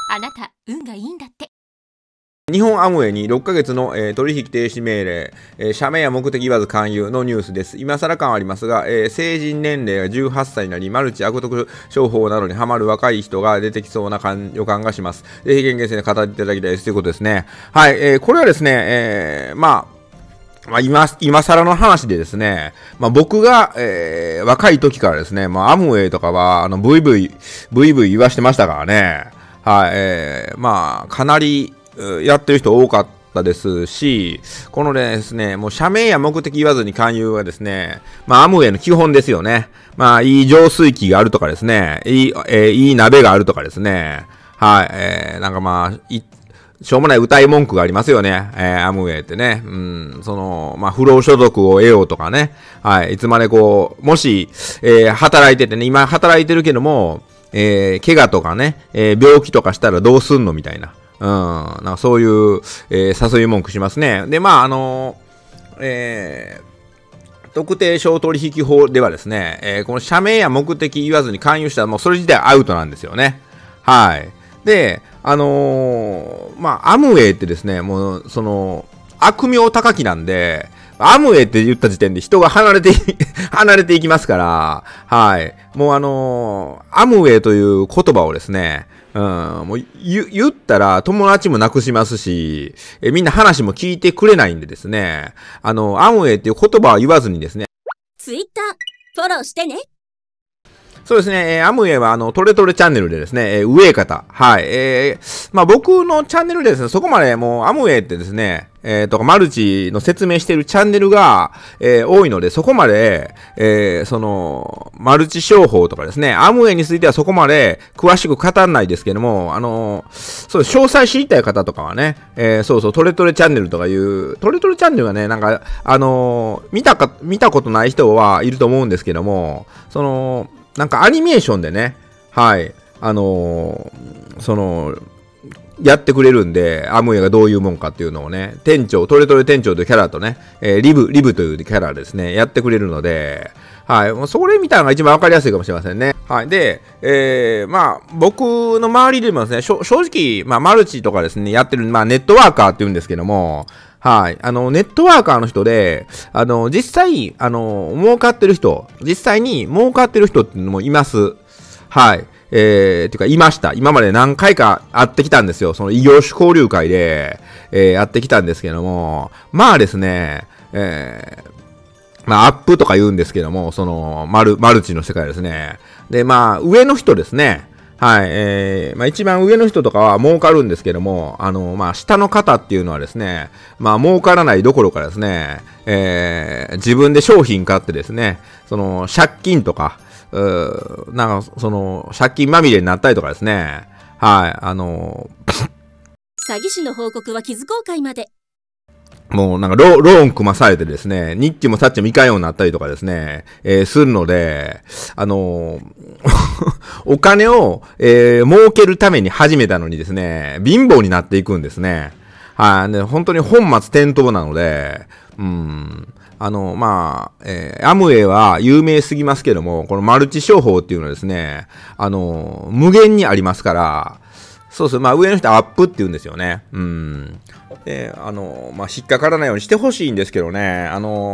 あなた、運がいいんだって。 日本アムウェイに6ヶ月の、取引停止命令、社名や目的言わず勧誘のニュースです。今更感はありますが、成人年齢が18歳になり、マルチ悪徳商法などにハマる若い人が出てきそうな予感がします。ぜひ厳厳正に語っていただきたいですということですね。はい、これはですね、今更の話でですね、僕が、若い時からですね、アムウェイとかは、ブイブイ言わしてましたからね。はい、かなり、やってる人多かったですし、このですね、もう社名や目的言わずに勧誘はですね、アムウェイの基本ですよね。いい浄水器があるとかですね、いい鍋があるとかですね、はい、しょうもない歌い文句がありますよね。アムウェイってね。不労所得を得ようとかね。はい。いつまでもし、働いててね、今働いてるけども、怪我とかね、病気とかしたらどうすんのみたいな。なんかそういう、誘い文句しますね。で、特定商取引法ではですね、この社名や目的言わずに勧誘したらもうそれ自体アウトなんですよね。はい。で、アムウェイってですね、もう、悪名高きなんで、アムウェイって言った時点で人が離れていきますから、はい。もうアムウェイという言葉をですね、もう言ったら友達もなくしますし、みんな話も聞いてくれないんでですね、アムウェイっていう言葉は言わずにですね、 ツイッター、フォローしてね。 そうですね、アムウェイはトレトレチャンネルでですね、上方。はい。僕のチャンネルでですね、そこまでもうアムウェイってですね、マルチの説明しているチャンネルが、多いので、そこまで、マルチ商法とかですね、アムウェイについてはそこまで詳しく語らないですけども、詳細知りたい方とかはね、トレトレチャンネルとかいう、トレトレチャンネルがね、なんか、見たことない人はいると思うんですけども、なんかアニメーションでね、はい、やってくれるんで、アムウェイがどういうもんかっていうのをね、トレトレ店長というキャラとね、リブというキャラですね、やってくれるので、はい、もうそれ見たのが一番わかりやすいかもしれませんね。はい。で、僕の周りでもですね、正直、マルチとかですね、やってる、ネットワーカーって言うんですけども、はい。ネットワーカーの人で、実際、儲かってる人っていうのもいます。はい。てか、いました。今まで何回か会ってきたんですよ。その異業種交流会で、会ってきたんですけども、ですね、アップとか言うんですけども、マルチの世界ですね。で、上の人ですね。はい。一番上の人とかは儲かるんですけども、下の方っていうのはですね、儲からないどころかですね、自分で商品買ってですね、借金とか、借金まみれになったりとかですね、はい、 詐欺師の報告は傷公開まで。 もうローン組まされてですね、ニッチもサッチもいかんようになったりとかですね、するので、お金を、儲けるために始めたのにですね、貧乏になっていくんですね。はい、本当に本末転倒なので、アムウェイは有名すぎますけども、このマルチ商法っていうのはですね、無限にありますから、そうそう、上の人はアップって言うんですよね。で、引っかからないようにしてほしいんですけどね、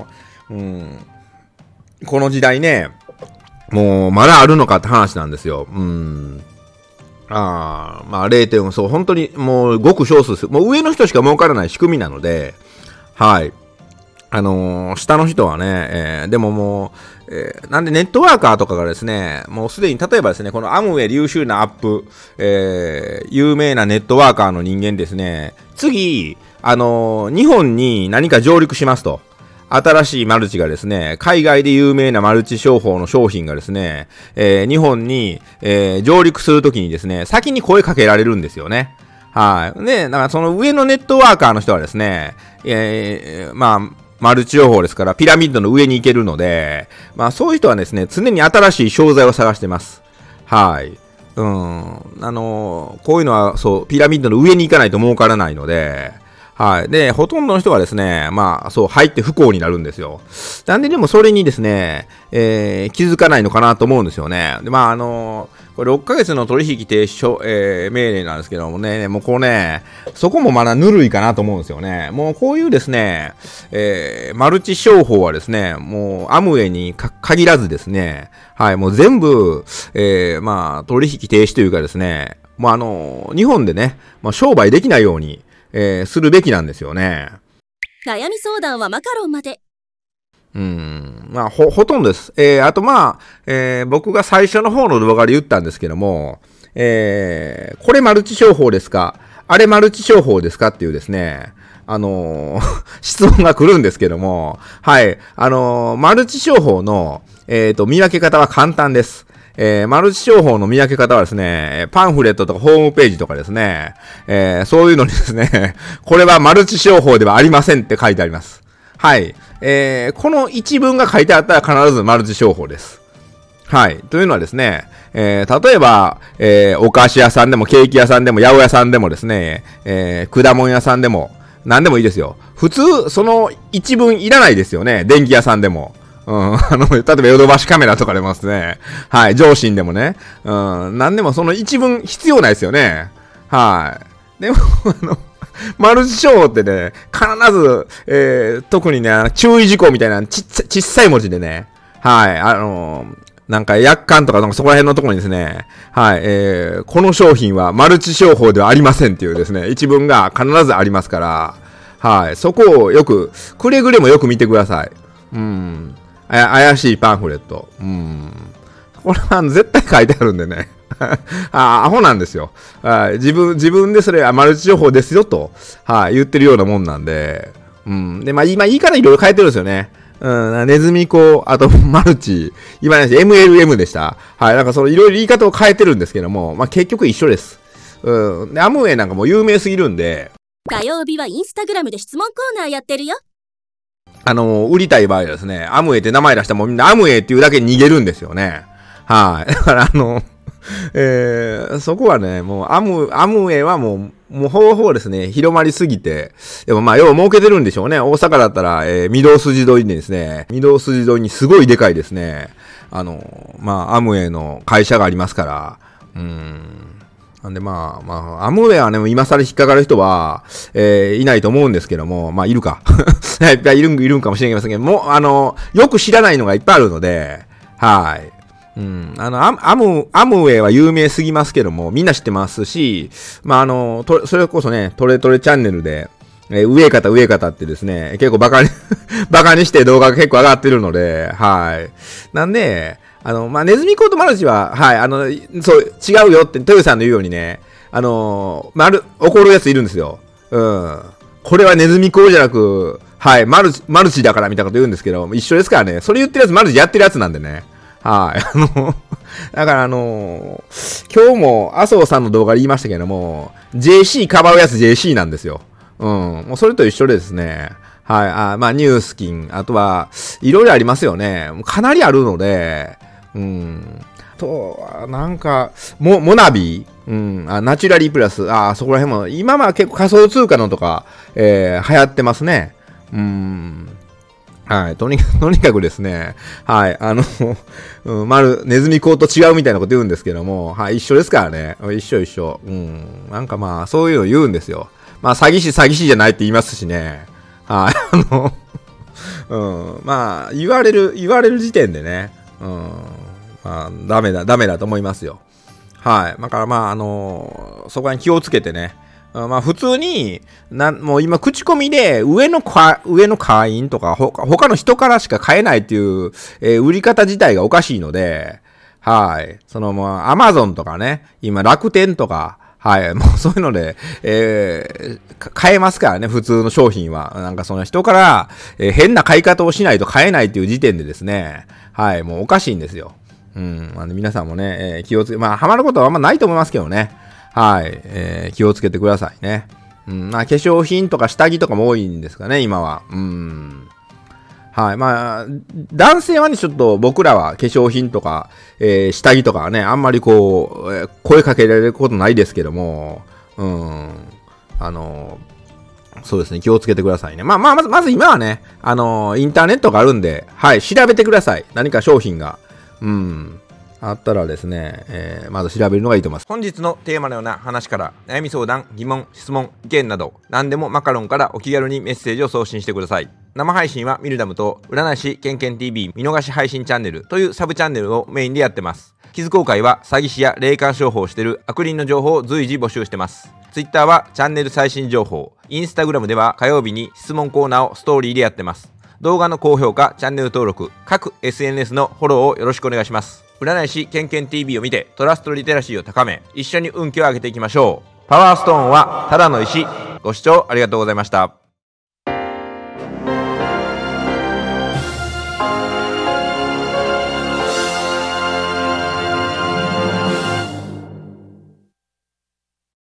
この時代ね、もう、まだあるのかって話なんですよ。0.4、そう、本当にもう、ごく少数です。もう上の人しか儲からない仕組みなので、はい。下の人はね、でももう、なんでネットワーカーとかがですね、もうすでに例えばですね、このアムウェイ優秀なアップ、有名なネットワーカーの人間ですね、次、日本に何か上陸しますと。新しいマルチがですね、海外で有名なマルチ商法の商品がですね、日本に、上陸するときにですね、先に声かけられるんですよね。はい。で、その上のネットワーカーの人はですね、マルチ情報ですから、ピラミッドの上に行けるので、そういう人はですね、常に新しい商材を探してます。はい。こういうのは、そう、ピラミッドの上に行かないと儲からないので、 はい。で、ほとんどの人がですね、まあ、そう、入って不幸になるんですよ。なんででもそれにですね、気づかないのかなと思うんですよね。で、まあ、これ6ヶ月の取引停止、命令なんですけどもね、もうこうね、そこもまだぬるいかなと思うんですよね。もうこういうですね、マルチ商法はですね、もうアムウェイに限らずですね、はい、もう全部、まあ、取引停止というかですね、まあ、日本でね、まあ、商売できないように、するべきなんですよね。 悩み相談はマカロンまで。 まあ、ほとんどです。あとまあ、僕が最初の方の動画で言ったんですけども、これマルチ商法ですか、あれマルチ商法ですかっていうですね、質問が来るんですけども、はい、マルチ商法の、見分け方は簡単です。マルチ商法の見分け方はですね、パンフレットとかホームページとかですね、そういうのにですね、これはマルチ商法ではありませんって書いてあります。はい。この一文が書いてあったら必ずマルチ商法です。はい。というのはですね、例えば、お菓子屋さんでもケーキ屋さんでも八百屋さんでもですね、果物屋さんでも何でもいいですよ。普通、その一文いらないですよね。電気屋さんでも。例えばヨドバシカメラとかでもですね。はい。上信でもね。何でもその一文必要ないですよね。はい。でも、マルチ商法ってね、必ず、特にね、注意事項みたいなちっさい文字でね、はい、なんか、約款とか、そこら辺のところにですね、はい、この商品はマルチ商法ではありませんっていうですね、一文が必ずありますから、はい、そこをよく、くれぐれもよく見てください。怪しいパンフレット。これは絶対書いてあるんでね。アホなんですよ。自分でそれはマルチ情報ですよと、言ってるようなもんなんで。で、まあ今言い方いろいろ変えてるんですよね。ネズミ子、あとマルチ、今ね、MLM でした。はい、なんかそのいろいろ言い方を変えてるんですけども、まあ結局一緒です。で、アムウェイなんかもう有名すぎるんで。 火曜日はインスタグラムで質問コーナーやってるよ。 売りたい場合はですね、アムウェイって名前出してもみんなアムウェイっていうだけ逃げるんですよね。はい。だからそこはね、もうアムウェイはもうほぼほぼですね、広まりすぎて、でもまあ、要は儲けてるんでしょうね。大阪だったら、御堂筋沿いにですね、御堂筋沿いにすごいでかいですね、まあ、アムウェイの会社がありますから、なんでまあ、アムウェイはね、今更引っかかる人は、いないと思うんですけども、まあ、いるか。いるんかもしれませんけども、よく知らないのがいっぱいあるので、はい。アムウェイは有名すぎますけども、みんな知ってますし、まあ、それこそね、トレチャンネルで、上方ってですね、結構バカにして動画が結構上がってるので、はい。なんで、まあ、ネズミコートマルチは、はい、そう、違うよって、トヨさんの言うようにね、怒るやついるんですよ。これはネズミコーじゃなく、はい、マルチだからみたいなこと言うんですけど、一緒ですからね、それ言ってるやつマルチやってるやつなんでね。はい。だから今日も麻生さんの動画で言いましたけども、JC かばうやつ JC なんですよ。もうそれと一緒でですね。はい。まあ、ニュースキン、あとは、いろいろありますよね。かなりあるので、なんか、モナビナチュラリープラス、そこら辺も、今は結構仮想通貨のとか、流行ってますね。はい。とにかくですね、はい。ネズミ講と違うみたいなこと言うんですけども、はい。一緒ですからね。一緒。なんかまあ、そういうの言うんですよ。まあ、詐欺師じゃないって言いますしね。はい。まあ、言われる時点でね、まあ、ダメだと思いますよ。はい。だからまあ、そこに気をつけてね、まあ普通に、もう今口コミで上の会員とか他の人からしか買えないっていう、売り方自体がおかしいので、はい。もうアマゾンとかね、今楽天とか、はい。もうそういうので、買えますからね、普通の商品は。なんかその人から、変な買い方をしないと買えないっていう時点でですね、はい。もうおかしいんですよ。皆さんもね、気をつけ、まあハマることはあんまないと思いますけどね。はい。気をつけてくださいね。まあ、化粧品とか下着とかも多いんですかね、今は。はい。まあ、男性はね、ちょっと僕らは化粧品とか、下着とかはね、あんまり声かけられることないですけども、 そうですね、気をつけてくださいね。まず今はね、インターネットがあるんで、はい、調べてください。何か商品が。あったらですね、まず調べるのがいいと思います。本日のテーマのような話から、悩み相談、疑問、質問、意見など、何でもマカロンからお気軽にメッセージを送信してください。生配信はミルダムと、占い師ケンケン TV 見逃し配信チャンネルというサブチャンネルをメインでやってます。キズ公開は詐欺師や霊感商法をしている悪人の情報を随時募集してます。Twitter はチャンネル最新情報、Instagram では火曜日に質問コーナーをストーリーでやってます。動画の高評価、チャンネル登録、各 SNS のフォローをよろしくお願いします。占い師ケンケン TV を見てトラストリテラシーを高め、一緒に運気を上げていきましょう。パワーストーンはただの石。ご視聴ありがとうございました。